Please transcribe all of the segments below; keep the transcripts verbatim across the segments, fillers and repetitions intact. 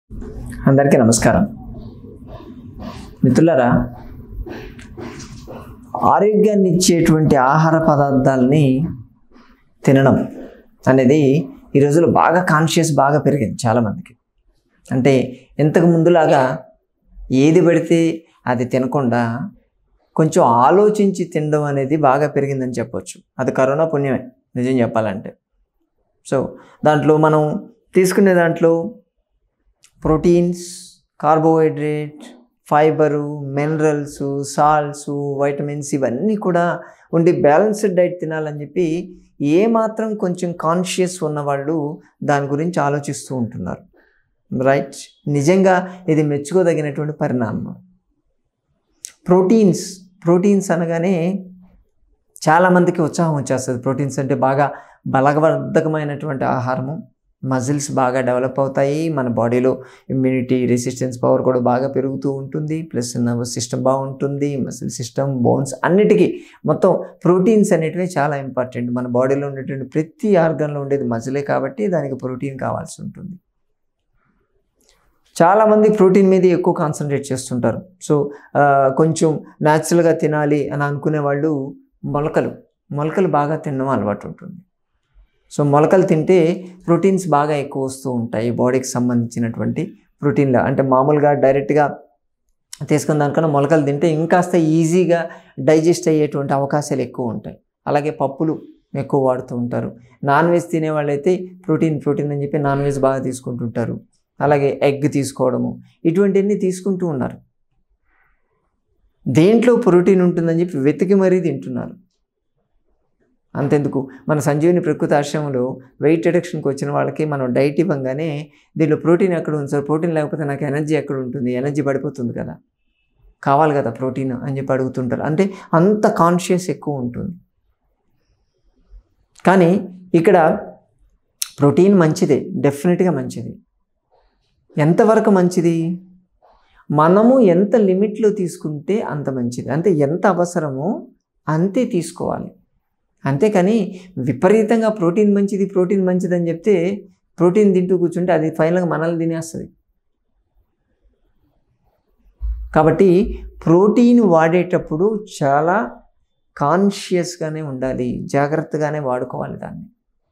అందరికీ నమస్కారం. మిత్రులారా, ఆరోగ్యాన్ని ఇచ్చేటువంటి ఆహార పదార్థాలని తినడం అనేది ఈ రోజుల్లో బాగా కాన్షియస్ బాగా పెరిగింది చాలామందికి. అంటే ఇంతకు ముందులాగా ఏది పడితే అది తినకుండా కొంచెం ఆలోచించి తినడం అనేది బాగా పెరిగిందని చెప్పొచ్చు. అది కరోనా పుణ్యమే నిజం చెప్పాలంటే. సో దాంట్లో మనం తీసుకునే దాంట్లో proteins, carbohydrate, fibre, minerals, salts, vitamins ఇవన్నీ కూడా ఉండి బ్యాలెన్స్డ్ డైట్ తినాలని చెప్పి ఏమాత్రం కొంచెం కాన్షియస్ ఉన్నవాళ్ళు దాని గురించి ఆలోచిస్తూ ఉంటున్నారు. రైట్, నిజంగా ఇది మెచ్చుకోదగినటువంటి పరిణామం. ప్రోటీన్స్ ప్రోటీన్స్ అనగానే చాలామందికి ఉత్సాహం వచ్చేస్తుంది. ప్రోటీన్స్ అంటే బాగా బలవర్ధకమైనటువంటి ఆహారము, మజిల్స్ బాగా డెవలప్ అవుతాయి, మన బాడీలో ఇమ్యూనిటీ రెసిస్టెన్స్ పవర్ కూడా బాగా పెరుగుతూ ఉంటుంది, ప్లస్ నర్వస్ సిస్టమ్ బాగుంటుంది, మసిల్ సిస్టమ్, బోన్స్ అన్నిటికీ మొత్తం ప్రోటీన్స్ అనేటివి చాలా ఇంపార్టెంట్. మన బాడీలో ఉండేటువంటి ప్రతి ఆర్గన్లో ఉండేది మజిలే కాబట్టి దానికి ప్రోటీన్ కావాల్సి ఉంటుంది. చాలామంది ప్రోటీన్ మీద ఎక్కువ కాన్సన్ట్రేట్ చేస్తుంటారు. సో కొంచెం న్యాచురల్గా తినాలి అని అనుకునే వాళ్ళు మొలకలు మొలకలు బాగా తినడం అలవాటు ఉంటుంది. సో మొలకలు తింటే ప్రోటీన్స్ బాగా ఎక్కువ వస్తూ ఉంటాయి, బాడీకి సంబంధించినటువంటి ప్రోటీన్లు. అంటే మామూలుగా డైరెక్ట్గా తీసుకున్న దానికన్నా మొలకలు తింటే ఇంకాస్త ఈజీగా డైజెస్ట్ అయ్యేటువంటి అవకాశాలు ఎక్కువ ఉంటాయి. అలాగే పప్పులు ఎక్కువ వాడుతూ ఉంటారు. నాన్ వెజ్ తినే వాళ్ళైతే ప్రోటీన్ ప్రోటీన్ అని చెప్పి నాన్ వెజ్ బాగా తీసుకుంటుంటారు. అలాగే ఎగ్ తీసుకోవడము ఇటువంటివన్నీ తీసుకుంటూ ఉన్నారు. దేంట్లో ప్రోటీన్ ఉంటుందని చెప్పి వెతికి మరీ తింటున్నారు. అంతెందుకు, మన సంజీవిని ప్రకృతి ఆశ్రమంలో వెయిట్ రిడక్షన్కి వచ్చిన వాళ్ళకి మనం డైట్ ఇవ్వగానే దీంట్లో ప్రోటీన్ ఎక్కడ ఉంది సార్, ప్రోటీన్ లేకపోతే నాకు ఎనర్జీ ఎక్కడ ఉంటుంది, ఎనర్జీ పడిపోతుంది కదా, కావాలి కదా ప్రోటీన్ అని చెప్పి అడుగుతుంటారు. అంటే అంత కాన్షియస్ ఎక్కువ ఉంటుంది. కానీ ఇక్కడ ప్రోటీన్ మంచిదే, డెఫినెట్గా మంచిది. ఎంతవరకు మంచిది? మనము ఎంత లిమిట్లో తీసుకుంటే అంత మంచిది. అంటే ఎంత అవసరమో అంతే తీసుకోవాలి. అంతేకాని విపరీతంగా ప్రోటీన్ మంచిది ప్రోటీన్ మంచిది అని చెప్తే ప్రోటీన్ తింటూ కూర్చుంటే అది ఫైనల్గా మనల్ని తినేస్తుంది. కాబట్టి ప్రోటీన్ వాడేటప్పుడు చాలా కాన్షియస్గానే ఉండాలి, జాగ్రత్తగానే వాడుకోవాలి దాన్ని.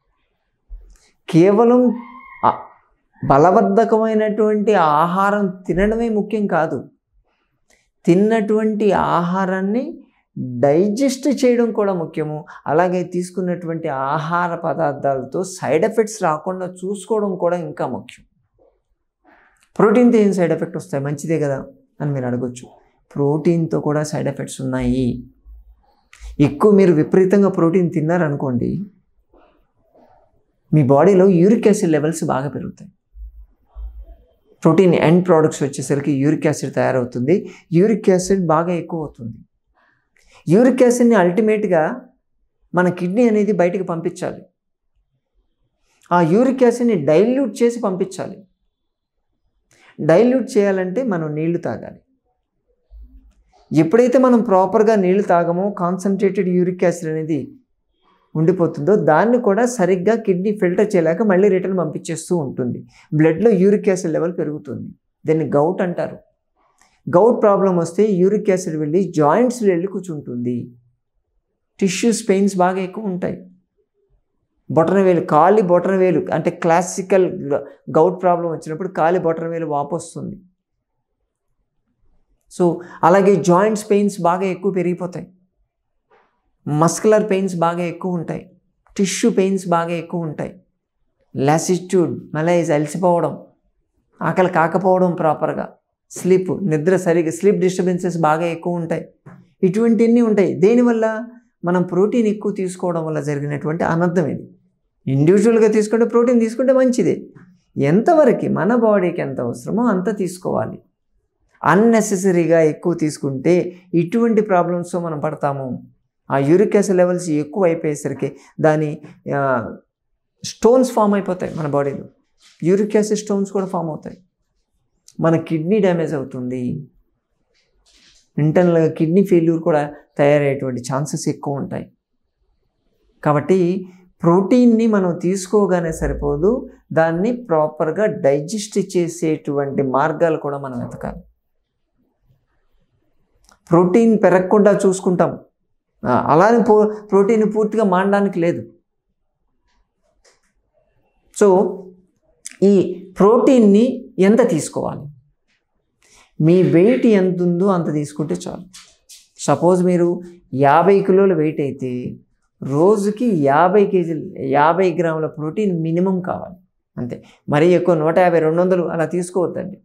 కేవలం బలవర్ధకమైనటువంటి ఆహారం తినడమే ముఖ్యం కాదు, తిన్నటువంటి ఆహారాన్ని డైజెస్ట్ చేయడం కూడా ముఖ్యము. అలాగే తీసుకున్నటువంటి ఆహార పదార్థాలతో సైడ్ ఎఫెక్ట్స్ రాకుండా చూసుకోవడం కూడా ఇంకా ముఖ్యం. ప్రోటీన్తో ఏం సైడ్ ఎఫెక్ట్ వస్తాయి, మంచిదే కదా అని మీరు అడగొచ్చు. ప్రోటీన్తో కూడా సైడ్ ఎఫెక్ట్స్ ఉన్నాయి. ఎక్కువ మీరు విపరీతంగా ప్రోటీన్ తిన్నారనుకోండి, మీ బాడీలో యూరిక్ యాసిడ్ లెవెల్స్ బాగా పెరుగుతాయి. ప్రోటీన్ ఎండ్ ప్రోడక్ట్స్ వచ్చేసరికి యూరిక్ యాసిడ్ తయారవుతుంది. యూరిక్ యాసిడ్ బాగా ఎక్కువ అవుతుంది. యూరిక్ యాసిడ్ని అల్టిమేట్గా మన కిడ్నీ అనేది బయటికి పంపించాలి. ఆ యూరిక్ యాసిడ్ని డైల్యూట్ చేసి పంపించాలి. డైల్యూట్ చేయాలంటే మనం నీళ్లు తాగాలి. ఎప్పుడైతే మనం ప్రాపర్గా నీళ్లు తాగమో కాన్సన్ట్రేటెడ్ యూరిక్ యాసిడ్ అనేది ఉండిపోతుందో దాన్ని కూడా సరిగ్గా కిడ్నీ ఫిల్టర్ చేయలేక మళ్ళీ రిటర్న్ పంపించేస్తూ ఉంటుంది. బ్లడ్లో యూరిక్ యాసిడ్ లెవెల్ పెరుగుతుంది. దీన్ని గౌట్ అంటారు. గౌట్ ప్రాబ్లం వస్తే యూరిక్ యాసిడ్ వెళ్ళి జాయింట్స్లో వెళ్ళి కూర్చుంటుంది. టిష్యూస్ పెయిన్స్ బాగా ఎక్కువ ఉంటాయి. బొటనవేలు, కాలి బొటనవేలు అంటే క్లాసికల్ గౌట్ ప్రాబ్లం వచ్చినప్పుడు కాలి బొటనవేలు వాపు వస్తుంది. సో అలాగే జాయింట్స్ పెయిన్స్ బాగా ఎక్కువ పెరిగిపోతాయి. మస్కులర్ పెయిన్స్ బాగా ఎక్కువ ఉంటాయి. టిష్యూ పెయిన్స్ బాగా ఎక్కువ ఉంటాయి. లాసిట్యూడ్, మలైజ్, అలసిపోవడం, ఆకలి కాకపోవడం, ప్రాపర్గా స్లీప్, నిద్ర సరిగ్గా స్లీప్ డిస్టర్బెన్సెస్ బాగా ఎక్కువ ఉంటాయి. ఇటువంటివన్నీ ఉంటాయి. దేనివల్ల? మనం ప్రోటీన్ ఎక్కువ తీసుకోవడం వల్ల జరిగినటువంటి అనర్థం ఇది. ఇండివిజువల్గా తీసుకుంటే ప్రోటీన్ తీసుకుంటే మంచిదే. ఎంతవరకు మన బాడీకి ఎంత అవసరమో అంత తీసుకోవాలి. అన్నెసెసరీగా ఎక్కువ తీసుకుంటే ఇటువంటి ప్రాబ్లమ్స్తో మనం పడతాము. ఆ యూరిక్ యాసిడ్ లెవెల్స్ ఎక్కువ అయిపోయేసరికి దాని స్టోన్స్ ఫామ్ అయిపోతాయి. మన బాడీలో యూరిక్ యాసిడ్ స్టోన్స్ కూడా ఫామ్ అవుతాయి. మన కిడ్నీ డ్యామేజ్ అవుతుంది. ఇంటర్నల్గా కిడ్నీ ఫెయిల్యూర్ కూడా తయారయ్యేటువంటి ఛాన్సెస్ ఎక్కువ ఉంటాయి. కాబట్టి ప్రోటీన్ని మనం తీసుకోగానే సరిపోదు, దాన్ని ప్రాపర్గా డైజెస్ట్ చేసేటువంటి మార్గాలు కూడా మనం వెతకాలి. ప్రోటీన్ పెరగకుండా చూసుకుంటాం, అలానే పో ప్రోటీన్ పూర్తిగా మానడానికి లేదు. సో ఈ ప్రోటీన్ని ఎంత తీసుకోవాలి? మీ వెయిట్ ఎంత ఉందో అంత తీసుకుంటే చాలు. సపోజ్ మీరు యాభై కిలోల వెయిట్ అయితే రోజుకి యాభై కేజీలు యాభై గ్రాముల ప్రోటీన్ మినిమం కావాలి, అంతే. మరీ ఎక్కువ నూట యాభై రెండు వందలు అలా తీసుకోవద్దండి.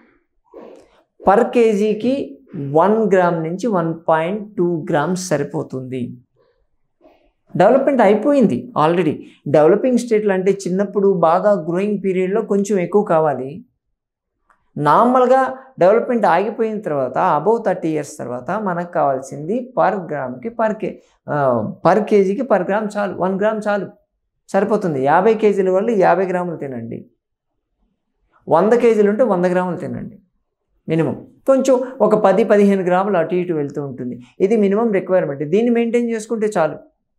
పర్ కేజీకి వన్ గ్రామ్ నుంచి వన్ పాయింట్ టూ గ్రామ్స్ సరిపోతుంది. డెవలప్మెంట్ అయిపోయింది ఆల్రెడీ. డెవలపింగ్ స్టేట్లు అంటే చిన్నప్పుడు బాగా గ్రోయింగ్ పీరియడ్లో కొంచెం ఎక్కువ కావాలి. నార్మల్గా డెవలప్మెంట్ ఆగిపోయిన తర్వాత అబౌవ్ థర్టీ ఇయర్స్ తర్వాత మనకు కావాల్సింది పర్ గ్రామ్కి పర్ కే పర్ కేజీకి పర్ గ్రామ్ చాలు, వన్ గ్రామ్ చాలు, సరిపోతుంది. యాభై కేజీల వాళ్ళు యాభై గ్రాములు తినండి, వంద కేజీలు ఉంటే వంద గ్రాములు తినండి మినిమం. కొంచెం ఒక పది పదిహేను గ్రాములు అటు ఇటు వెళ్తూ ఉంటుంది. ఇది మినిమం రిక్వైర్మెంట్. దీన్ని మెయింటైన్ చేసుకుంటే చాలు.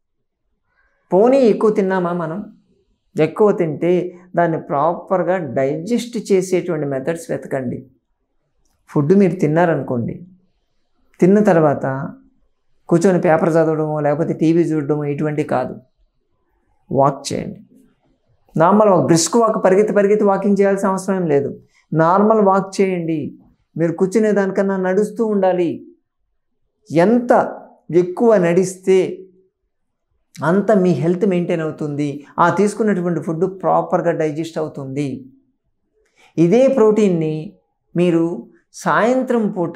పోనీ ఎక్కువ తిన్నామా మనం? ఎక్కువ తింటే దాన్ని ప్రాపర్గా డైజెస్ట్ చేసేటువంటి మెథడ్స్ వెతకండి. ఫుడ్ మీరు తిన్నారనుకోండి, తిన్న తర్వాత కూర్చొని పేపర్ చదవడమో లేకపోతే టీవీ చూడడమో ఇటువంటి కాదు. వాక్ చేయండి. నార్మల్ వాక్, బ్రిస్క్ వాక్, పరిగెత్తి పరిగెత్తి వాకింగ్ చేయాల్సిన అవసరం ఏం లేదు. నార్మల్ వాక్ చేయండి. మీరు కూర్చునే దానికన్నా నడుస్తూ ఉండాలి. ఎంత ఎక్కువ నడిస్తే అంత మీ హెల్త్ మెయింటైన్ అవుతుంది. ఆ తీసుకున్నటువంటి ఫుడ్ ప్రాపర్గా డైజెస్ట్ అవుతుంది. ఇదే ప్రోటీన్ని మీరు సాయంత్రం పూట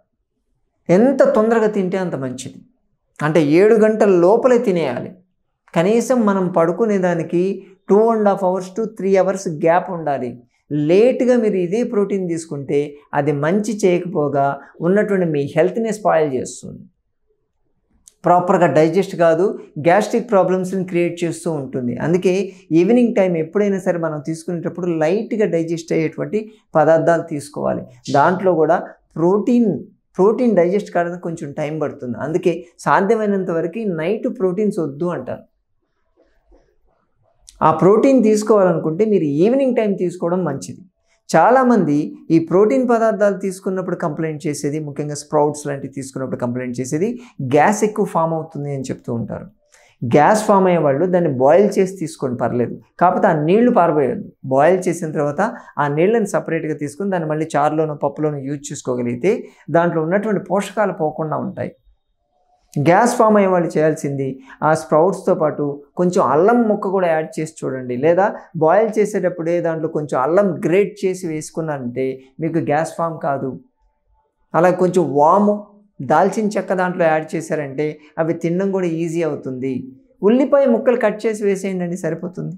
ఎంత తొందరగా తింటే అంత మంచిది. అంటే ఏడు గంటల లోపలే తినేయాలి. కనీసం మనం పడుకునేదానికి two and half hours to three hours gap ఉండాలి. లేట్గా మీరు ఇదే ప్రోటీన్ తీసుకుంటే అది మంచి చేయకపోగా ఉన్నటువంటి మీ హెల్త్ని స్పాయిల్ చేస్తుంది. ప్రాపర్గా డైజెస్ట్ కాదు, గ్యాస్ట్రిక్ ప్రాబ్లమ్స్ని క్రియేట్ చేస్తూ ఉంటుంది. అందుకే ఈవినింగ్ టైం ఎప్పుడైనా సరే మనం తీసుకునేటప్పుడు లైట్గా డైజెస్ట్ అయ్యేటువంటి పదార్థాలు తీసుకోవాలి. దాంట్లో కూడా ప్రోటీన్ ప్రోటీన్ డైజెస్ట్ కావడానికి కొంచెం టైం పడుతుంది. అందుకే సాధ్యమైనంత వరకు నైట్ ప్రోటీన్స్ వద్దు అంటారు. ఆ ప్రోటీన్ తీసుకోవాలనుకుంటే మీరు ఈవినింగ్ టైం తీసుకోవడం మంచిది. చాలామంది ఈ ప్రోటీన్ పదార్థాలు తీసుకున్నప్పుడు కంప్లైంట్ చేసేది, ముఖ్యంగా స్ప్రౌట్స్ లాంటివి తీసుకున్నప్పుడు కంప్లైంట్ చేసేది గ్యాస్ ఎక్కువ ఫామ్ అవుతుంది అని చెప్తూ ఉంటారు. గ్యాస్ ఫామ్ అయ్యే వాళ్ళు దాన్ని బాయిల్ చేసి తీసుకోండి, పర్లేదు. కాకపోతే ఆ నీళ్లు పారబోయద్దు. బాయిల్ చేసిన తర్వాత ఆ నీళ్ళని సపరేట్గా తీసుకుని దాన్ని మళ్ళీ చారులోనో పప్పులోనో యూజ్ చేసుకోగలిగితే దాంట్లో ఉన్నటువంటి పోషకాలు పోకుండా ఉంటాయి. గ్యాస్ ఫామ్ అయ్యే వాళ్ళు చేయాల్సింది ఆ స్ప్రౌట్స్తో పాటు కొంచెం అల్లం ముక్క కూడా యాడ్ చేసి చూడండి, లేదా బాయిల్ చేసేటప్పుడే దాంట్లో కొంచెం అల్లం గ్రేట్ చేసి వేసుకున్నారంటే మీకు గ్యాస్ ఫామ్ కాదు. అలా కొంచెం వాము, దాల్చిన చెక్క దాంట్లో యాడ్ చేశారంటే అవి తినడం కూడా ఈజీ అవుతుంది. ఉల్లిపాయ ముక్కలు కట్ చేసి వేసేయండి అండి, సరిపోతుంది.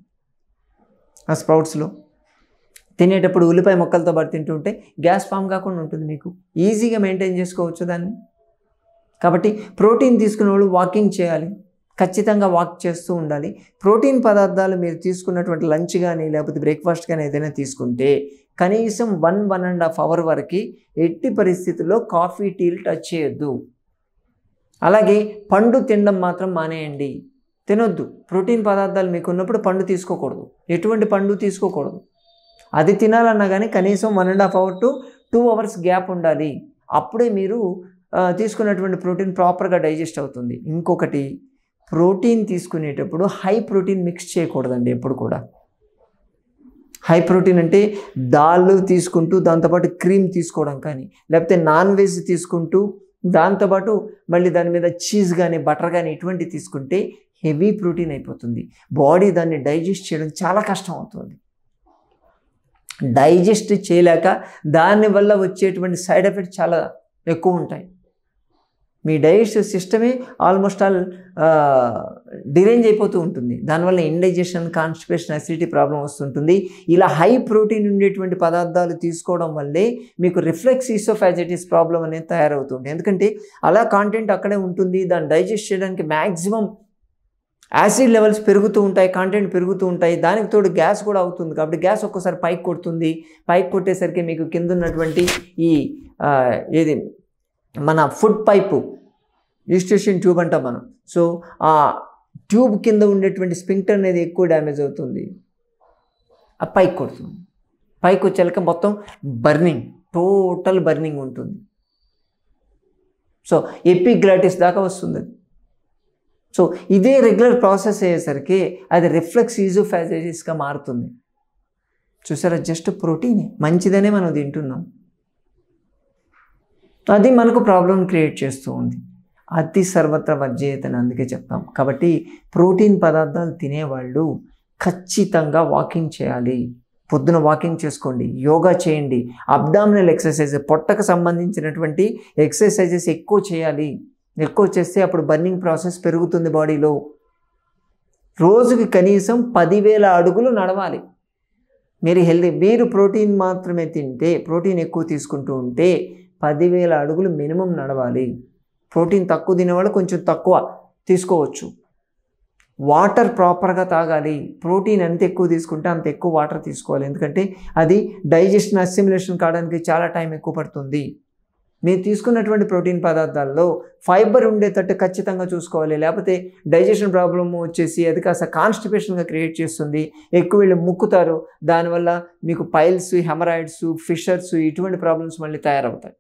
ఆ స్ప్రౌట్స్లో తినేటప్పుడు ఉల్లిపాయ ముక్కలతో పాటు తింటుంటే గ్యాస్ ఫామ్ కాకుండా ఉంటుంది. మీకు ఈజీగా మెయింటైన్ చేసుకోవచ్చు దాన్ని. కాబట్టి ప్రోటీన్ తీసుకునే వాళ్ళు వాకింగ్ చేయాలి, ఖచ్చితంగా వాక్ చేస్తూ ఉండాలి. ప్రోటీన్ పదార్థాలు మీరు తీసుకున్నటువంటి లంచ్ కానీ లేకపోతే బ్రేక్ఫాస్ట్ కానీ ఏదైనా తీసుకుంటే కనీసం one one and half hour వరకు ఎట్టి పరిస్థితుల్లో కాఫీ టీలు టచ్ చేయొద్దు. అలాగే పండు తినడం మాత్రం మానేయండి, తినొద్దు. ప్రోటీన్ పదార్థాలు మీకు ఉన్నప్పుడు పండు తీసుకోకూడదు, ఎటువంటి పండు తీసుకోకూడదు. అది తినాలన్నా కానీ కనీసం one and half hour to two hours gap ఉండాలి. అప్పుడే మీరు తీసుకున్నటువంటి ప్రోటీన్ ప్రాపర్గా డైజెస్ట్ అవుతుంది. ఇంకొకటి, ప్రోటీన్ తీసుకునేటప్పుడు హై ప్రోటీన్ మిక్స్ చేయకూడదండి ఎప్పుడు కూడా. హై ప్రోటీన్ అంటే దాళ్ళు తీసుకుంటూ దాంతోపాటు క్రీమ్ తీసుకోవడం కానీ, లేకపోతే నాన్ వెజ్ తీసుకుంటూ దాంతోపాటు మళ్ళీ దాని మీద చీజ్ కానీ బటర్ కానీ ఇటువంటివి తీసుకుంటే హెవీ ప్రోటీన్ అయిపోతుంది. బాడీ దాన్ని డైజెస్ట్ చేయడం చాలా కష్టం అవుతుంది. డైజెస్ట్ చేయలేక దానివల్ల వచ్చేటువంటి సైడ్ ఎఫెక్ట్స్ చాలా ఎక్కువ ఉంటాయి. మీ డైజెస్టివ్ సిస్టమే ఆల్మోస్ట్ ఆల్ డిరేంజ్ అయిపోతూ ఉంటుంది. దానివల్ల ఇండైజెషన్, కాన్స్టిపేషన్, అసిడిటీ ప్రాబ్లం వస్తుంటుంది. ఇలా హై ప్రోటీన్ ఉండేటువంటి పదార్థాలు తీసుకోవడం వల్లే మీకు రిఫ్లెక్స్ ఈసోఫాజిటిస్ ప్రాబ్లం అనేది తయారవుతుంది. ఎందుకంటే అలా కాంటెంట్ అక్కడే ఉంటుంది. దాన్ని డైజెస్ట్ చేయడానికి మ్యాక్సిమం యాసిడ్ లెవెల్స్ పెరుగుతూ ఉంటాయి, కాంటెంట్ పెరుగుతూ ఉంటాయి. దానికి తోడు గ్యాస్ కూడా అవుతుంది. కాబట్టి గ్యాస్ ఒక్కోసారి పైకి కొడుతుంది. పైకి కొట్టేసరికి మీకు కింద ఉన్నటువంటి ఈ ఏది మన ఫుడ్ పైపు, ఈస్టేషన్ ట్యూబ్ అంటాం మనం. సో ఆ ట్యూబ్ కింద ఉండేటువంటి స్పింక్టర్ అనేది ఎక్కువ డ్యామేజ్ అవుతుంది, ఆ పైకి కొడుతుంది. పైకి వచ్చాక మొత్తం బర్నింగ్, టోటల్ బర్నింగ్ ఉంటుంది. సో ఎపిగ్లాటిస్ దాకా వస్తుంది అది. సో ఇదే రెగ్యులర్ ప్రాసెస్ అయ్యేసరికి అది రిఫ్లెక్స్ ఈజోఫాజిటిస్గా మారుతుంది. చూసారా, జస్ట్ ప్రోటీన్ మంచిదనే మనం తింటున్నాం, అది మనకు ప్రాబ్లం క్రియేట్ చేస్తూ ఉంది. అతి సర్వత్ర వర్జేయతని అందుకే చెప్తాం. కాబట్టి ప్రోటీన్ పదార్థాలు తినేవాళ్ళు ఖచ్చితంగా వాకింగ్ చేయాలి. పొద్దున వాకింగ్ చేసుకోండి, యోగా చేయండి, అబ్డామినల్ ఎక్సర్సైజ్, పొట్టకు సంబంధించినటువంటి ఎక్సర్సైజెస్ ఎక్కువ చేయాలి. ఎక్కువ చేస్తే అప్పుడు బర్నింగ్ ప్రాసెస్ పెరుగుతుంది బాడీలో. రోజుకి కనీసం పదివేల అడుగులు నడవాలి. మీరు హెల్దీ, మీరు ప్రోటీన్ మాత్రమే తింటే, ప్రోటీన్ ఎక్కువ తీసుకుంటూ ఉంటే పదివేల అడుగులు మినిమం నడవాలి. ప్రోటీన్ తక్కువ తినేవాళ్ళు కొంచెం తక్కువ తీసుకోవచ్చు. వాటర్ ప్రాపర్గా తాగాలి. ప్రోటీన్ ఎంత ఎక్కువ తీసుకుంటే అంత ఎక్కువ వాటర్ తీసుకోవాలి, ఎందుకంటే అది డైజెషన్ అసిమిలేషన్ కావడానికి చాలా టైం ఎక్కువ పడుతుంది. మీరు తీసుకున్నటువంటి ప్రోటీన్ పదార్థాల్లో ఫైబర్ ఉండేటట్టు ఖచ్చితంగా చూసుకోవాలి, లేకపోతే డైజెషన్ ప్రాబ్లమ్ వచ్చేసి అది కాస్త కాన్స్టిపేషన్గా క్రియేట్ చేస్తుంది. ఎక్కువ వీళ్ళు ముక్కుతారు, దానివల్ల మీకు పైల్స్, హెమరాయిడ్స్, ఫిషర్స్ ఇటువంటి ప్రాబ్లమ్స్ మళ్ళీ తయారవుతాయి.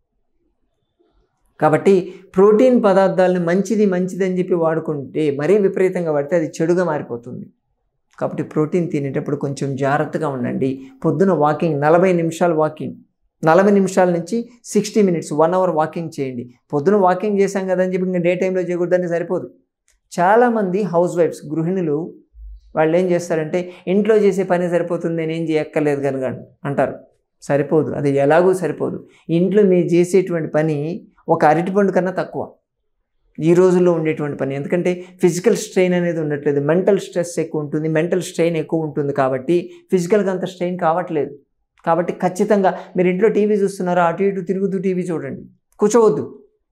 కాబట్టి ప్రోటీన్ పదార్థాలను మంచిది మంచిది అని చెప్పి వాడుకుంటే, మరీ విపరీతంగా వాడితే అది చెడుగా మారిపోతుంది. కాబట్టి ప్రోటీన్ తినేటప్పుడు కొంచెం జాగ్రత్తగా ఉండండి. పొద్దున వాకింగ్ నలభై నిమిషాలు వాకింగ్ నలభై నిమిషాల నుంచి sixty minutes one hour walking చేయండి. పొద్దున వాకింగ్ చేశాం కదా అని చెప్పి ఇంకా డే టైంలో చేయకూడదని సరిపోదు. చాలామంది హౌస్ వైఫ్స్, గృహిణులు, వాళ్ళు ఏం చేస్తారంటే ఇంట్లో చేసే పని సరిపోతుంది, నేనేం చేయక్కర్లేదు కనుక అంటారు. సరిపోదు, అది ఎలాగూ సరిపోదు. ఇంట్లో మీరు చేసేటువంటి పని ఒక అరటిపండు కన్నా తక్కువ ఈ రోజుల్లో ఉండేటువంటి పని. ఎందుకంటే ఫిజికల్ స్ట్రెయిన్ అనేది ఉండట్లేదు, మెంటల్ స్ట్రెస్ ఎక్కువ ఉంటుంది, మెంటల్ స్ట్రెయిన్ ఎక్కువ ఉంటుంది. కాబట్టి ఫిజికల్గా అంత స్ట్రెయిన్ కావట్లేదు. కాబట్టి ఖచ్చితంగా మీరు ఇంట్లో టీవీ చూస్తున్నారో అటు ఇటు తిరుగుతూ టీవీ చూడండి, కూర్చోవద్దు.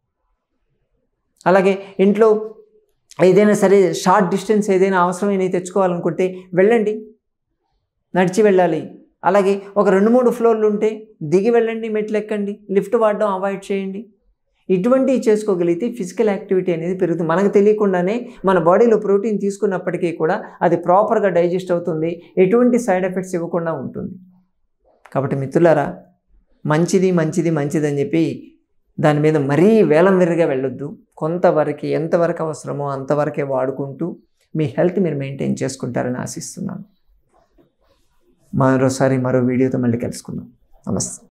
అలాగే ఇంట్లో ఏదైనా సరే షార్ట్ డిస్టెన్స్ ఏదైనా అవసరమైన తెచ్చుకోవాలనుకుంటే వెళ్ళండి, నడిచి వెళ్ళాలి. అలాగే ఒక రెండు మూడు ఫ్లోర్లు ఉంటే దిగి వెళ్ళండి, మెట్లు ఎక్కండి, లిఫ్ట్ వాడడం అవాయిడ్ చేయండి. ఇటువంటివి చేసుకోగలిగితే ఫిజికల్ యాక్టివిటీ అనేది పెరుగుతుంది. మనకు తెలియకుండానే మన బాడీలో ప్రోటీన్ తీసుకున్నప్పటికీ కూడా అది ప్రాపర్గా డైజెస్ట్ అవుతుంది, ఎటువంటి సైడ్ ఎఫెక్ట్స్ ఇవ్వకుండా ఉంటుంది. కాబట్టి మిత్రులారా, మంచిది మంచిది మంచిది అని చెప్పి దాని మీద మరీ వేలం వెర్రిగా వెళ్ళొద్దు. కొంతవరకు ఎంతవరకు అవసరమో అంతవరకే వాడుకుంటూ మీ హెల్త్ మీరు మెయింటైన్ చేసుకుంటారని ఆశిస్తున్నాను. మరోసారి మరో వీడియోతో మళ్ళీ కలుసుకుందాం. నమస్తే.